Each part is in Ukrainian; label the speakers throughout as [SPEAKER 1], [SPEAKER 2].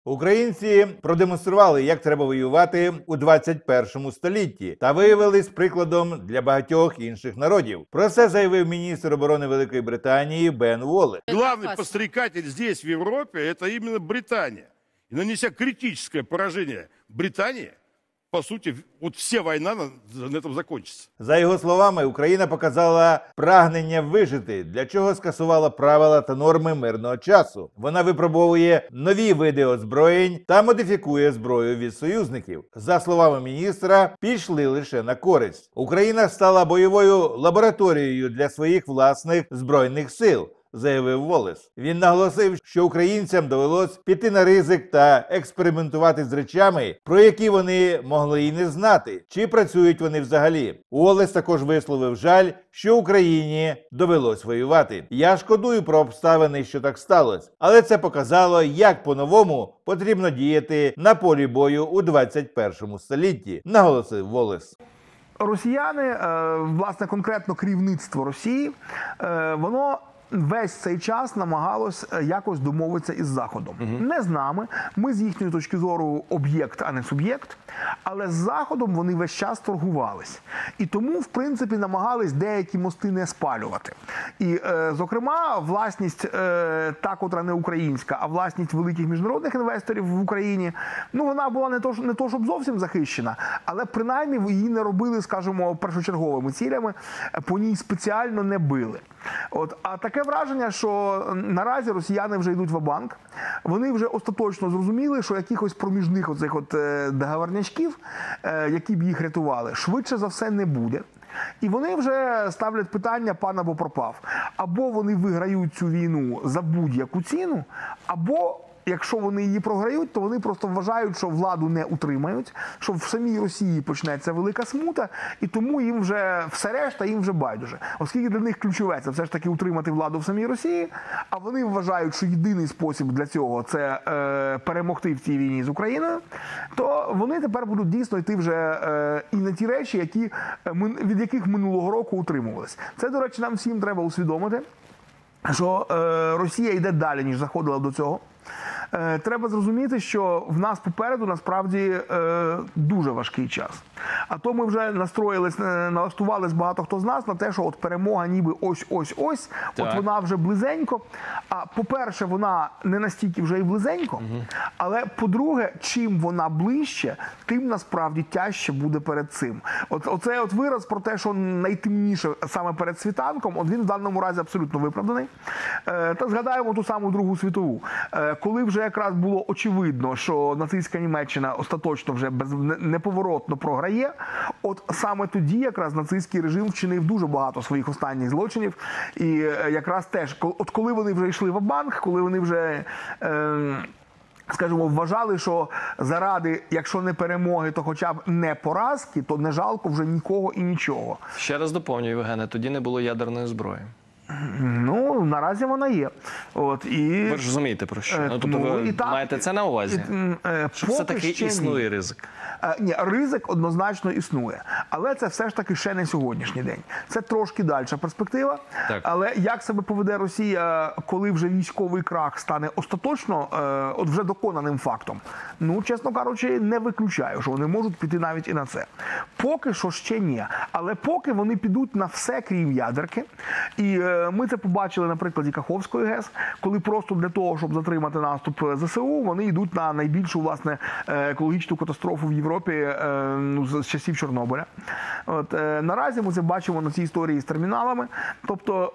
[SPEAKER 1] Українці продемонстрували, як треба воювати у 21 столітті та виявились прикладом для багатьох інших народів. Про це заявив міністр оборони Великої Британії Бен Уоллес.
[SPEAKER 2] Главный подстрекатель здесь, в Европе, это именно Британия. И нанеся критическое поражение Британии, по сути, вот вся война на этом закончится.
[SPEAKER 1] За його словами, Україна показала прагнення вижити, для чого скасувала правила та норми мирного часу. Вона випробовує нові види озброєнь та модифікує зброю від союзників. За словами міністра, пішли лише на користь. Україна стала бойовою лабораторією для своїх власних збройних сил, заявив Уоллес. Він наголосив, що українцям довелось піти на ризик та експериментувати з речами, про які вони могли і не знати, чи працюють вони взагалі. Уоллес також висловив жаль, що Україні довелось воювати. Я шкодую про обставини, що так сталося, але це показало, як по-новому потрібно діяти на полі бою у 21 столітті, наголосив Уоллес.
[SPEAKER 3] Росіяни, власне, конкретно керівництво Росії, воно весь цей час намагалось якось домовитися із Заходом. Не з нами, ми з їхньої точки зору об'єкт, а не суб'єкт, але з Заходом вони весь час торгувались. І тому, в принципі, намагались деякі мости не спалювати. І, зокрема, власність, та, котра не українська, а власність великих міжнародних інвесторів в Україні, ну, вона була не то, щоб зовсім захищена, але принаймні її не робили, скажімо, першочерговими цілями, по ній спеціально не били. А таке враження, що наразі росіяни вже йдуть ва-банк, вони вже остаточно зрозуміли, що якихось проміжних оцих договорнячків, які б їх рятували, швидше за все не буде. І вони вже ставлять питання пан або пропав. Або вони виграють цю війну за будь-яку ціну, або якщо вони її програють, то вони просто вважають, що владу не утримають, що в самій Росії почнеться велика смута, і тому їм вже все решта, їм вже байдуже. Оскільки для них ключове – це все ж таки утримати владу в самій Росії, а вони вважають, що єдиний спосіб для цього – це перемогти в цій війні з Україною, то вони тепер будуть дійсно йти вже і на ті речі, від яких минулого року утримувались. Це, до речі, нам всім треба усвідомити, що Росія йде далі, ніж заходила до цього. Треба зрозуміти, що в нас попереду насправді дуже важкий час. А то ми вже налаштувались багато хто з нас на те, що от перемога ніби ось-ось-ось, от вона вже близенько. А по-перше, вона не настільки вже і близенько, але по-друге, чим вона ближче, тим насправді тяжче буде перед цим. Оцей вираз про те, що найтемніше саме перед світанком, він в даному разі абсолютно виправданий. Та згадаємо ту саму Другу світову. Коли вже якраз було очевидно, що нацистська Німеччина остаточно вже неповоротно програє, от саме тоді якраз нацистський режим вчинив дуже багато своїх останніх злочинів. І якраз теж, от коли вони вже йшли ва-банк, коли вони вже, скажімо, вважали, що заради, якщо не перемоги, то хоча б не поразки, то не жалко вже нікого і нічого.
[SPEAKER 4] Ще раз доповнюю, Євгене, тоді не було ядерної зброї.
[SPEAKER 3] Ну, наразі вона є.
[SPEAKER 4] Ви ж розумієте, про що? Тобто ви маєте це на увазі? Що все-таки існує ризик?
[SPEAKER 3] Ні, ризик однозначно існує. Але це все ж таки ще не сьогоднішній день. Це трошки дальша перспектива. Так. Але як себе поведе Росія, коли вже військовий крах стане остаточно, от вже доконаним фактом? Ну, чесно кажучи, не виключаю, що вони можуть піти навіть і на це. Поки що ще ні. Але поки вони підуть на все, крім ядерки. І ми це побачили на прикладі Каховської ГЕС, коли просто для того, щоб затримати наступ ЗСУ, вони йдуть на найбільшу, власне, екологічну катастрофу в Європі з часів Чорнобиля. Наразі ми це бачимо на цій історії з терміналами. Тобто,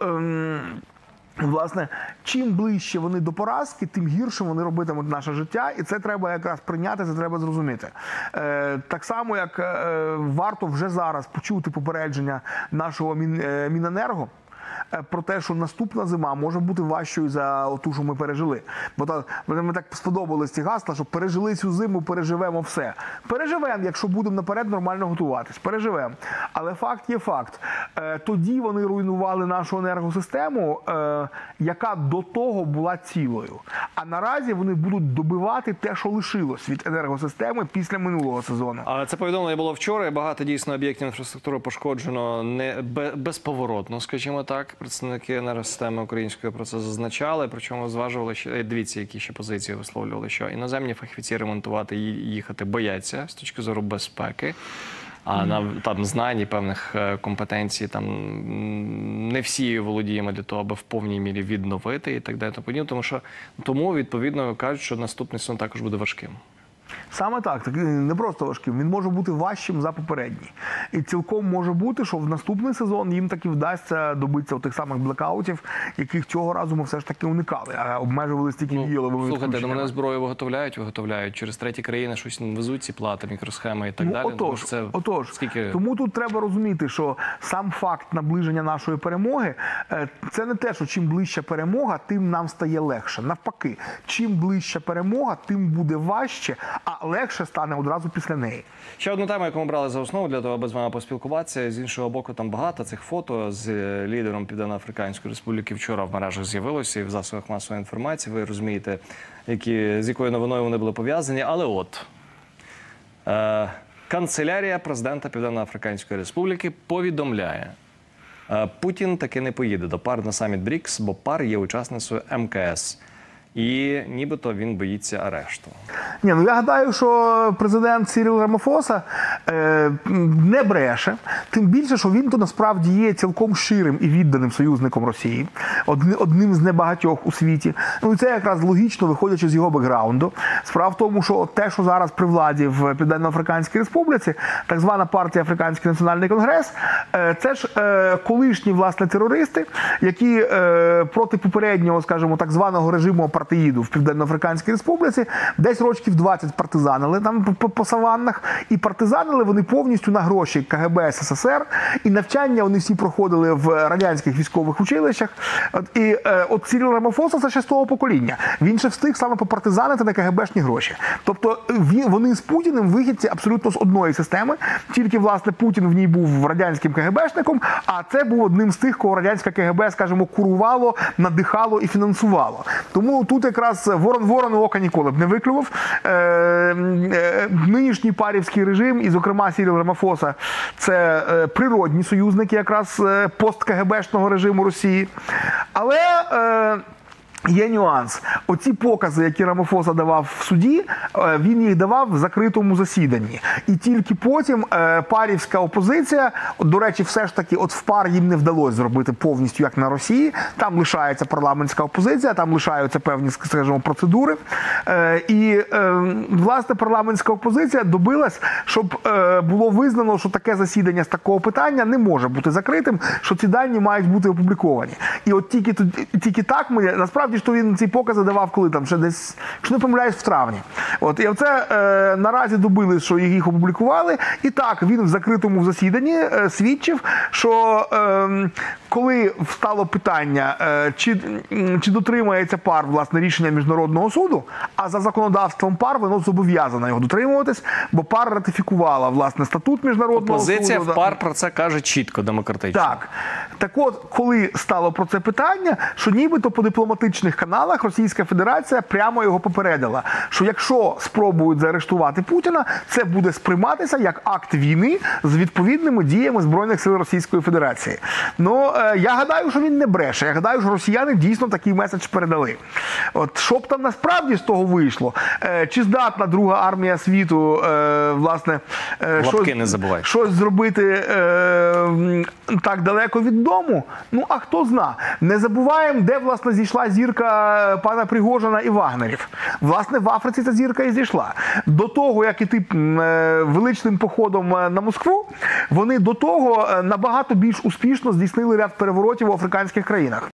[SPEAKER 3] власне, чим ближче вони до поразки, тим гірше вони робитимуть наше життя, і це треба якраз прийняти, це треба зрозуміти. Так само, як варто вже зараз почути попередження нашого Міненерго про те, що наступна зима може бути важчою за ту, що ми пережили. Бо мені так сподобались ці гасла, що пережили цю зиму, переживемо все. Переживемо, якщо будемо наперед нормально готуватись. Переживемо. Але факт є факт. Тоді вони руйнували нашу енергосистему, яка до того була цілою. А наразі вони будуть добивати те, що лишилось від енергосистеми після минулого сезону.
[SPEAKER 4] Але це повідомлення було вчора, і багато дійсно об'єктів інфраструктури пошкоджено безповоротно, скажімо так. Представники енергосистеми української про це зазначали, причому зважували, що дивіться, які ще позиції висловлювали, що іноземні фахівці ремонтувати і їхати бояться з точки зору безпеки. А на там знанні певних компетенцій там не всі володіємо для того, аби в повній мірі відновити і так далі. Тому відповідно кажуть, що наступний сезон також буде важким.
[SPEAKER 3] Саме так, не просто важким, він може бути важчим за попередній. І цілком може бути, що в наступний сезон їм таки вдасться добитися тих самих блекаутів, яких цього разу ми все ж таки уникали, а обмежувалися тільки віяловими відключеннями.
[SPEAKER 4] Слухайте, мене зброю виготовляють, через треті країни щось везуть ці плати, мікросхеми і так далі.
[SPEAKER 3] Тому тут треба розуміти, що сам факт наближення нашої перемоги, це не те, що чим ближча перемога, тим нам стає легше. Навпаки, чим ближча перемога, тим буде важче, а легше стане одразу після неї.
[SPEAKER 4] Ще одну тему, яку ми брали за основу для того, аби з вами поспілкуватися. З іншого боку, там багато цих фото з лідером Південно-Африканської Республіки вчора в мережах з'явилося і в засобах масової інформації. Ви розумієте, з якою новиною вони були пов'язані. Але от, канцелярія президента Південно-Африканської Республіки повідомляє, Путін таки не поїде до ПАР на саміт БРІКС, бо ПАР є учасницею МКС. І нібито він боїться арешту.
[SPEAKER 3] Я гадаю, що президент Сіріл Рамафоса не бреше, тим більше, що він то насправді є цілком щирим і відданим союзником Росії, одним з небагатьох у світі. І це якраз логічно, виходячи з його бекграунду. Справа в тому, що те, що зараз при владі в Південно-Африканській Республіці, так звана партія Африканський національний конгрес, це ж колишні, власне, терористи, які проти попереднього, скажімо, так званого режиму апартеїду в Південно-Африканській Республіці десь років 20 партизанили там по саваннах, і партизанили вони повністю на гроші КГБ СССР, і навчання вони всі проходили в радянських військових училищах. От Сіріл Рамафоса це ще з того покоління. Він ще встиг саме попартизанити на КГБшні гроші. Тобто вони з Путіним вихідці абсолютно з одної системи, тільки, власне, Путін в ній був радянським КГБшником, а це був одним з тих, кого радянське КГБ, скажімо, курувало, надихало і фінансувало. Тому тут якраз ворон ока ніколи б не виклював. Нинішній парівський режим, і, зокрема, Сіріл Рамафоса, це природні союзники якраз пост-КГБшного режиму Росії. Але є нюанс. Оці покази, які Рамафоса давав в суді, він їх давав в закритому засіданні. І тільки потім парівська опозиція, до речі, все ж таки, от в ПАР їм не вдалося зробити повністю, як на Росії. Там лишається парламентська опозиція, там лишаються певні, скажімо, процедури. І, власне, парламентська опозиція добилась, щоб було визнано, що таке засідання з такого питання не може бути закритим, що ці дані мають бути опубліковані. І от тільки так ми, насправді, що він ці покази давав, коли там ще десь, якщо не помиляюсь, в травні. І оце наразі добили, що їх опублікували. І так, він в закритому засіданні свідчив, що коли встало питання, чи дотримається ПАР, власне, рішення Міжнародного суду, а за законодавством ПАР воно зобов'язано його дотримуватись, бо ПАР ратифікувала, власне, статут Міжнародного суду.
[SPEAKER 4] Опозиція в ПАР про це каже чітко, демократично.
[SPEAKER 3] Так. Так от, коли стало про це питання, що нібито по дипломатичних каналах Російська Федерація прямо його попередила, що якщо спробують заарештувати Путіна, це буде сприйматися як акт війни з відповідними діями Збройних сил Російської Федерації. Ну, я гадаю, що він не бреше. Я гадаю, що росіяни дійсно такий меседж передали. От, що б там насправді з того вийшло? Чи здатна Друга армія світу, власне, щось зробити так далеко від дому? Ну, а хто зна? Не забуваємо, де, власне, зійшла зірка пана Пригожина і Вагнерів. Власне, в Африці ця зірка і зійшла. До того, як іти величним походом на Москву, вони до того набагато більш успішно здійснили ряд переворотів в африканських країнах.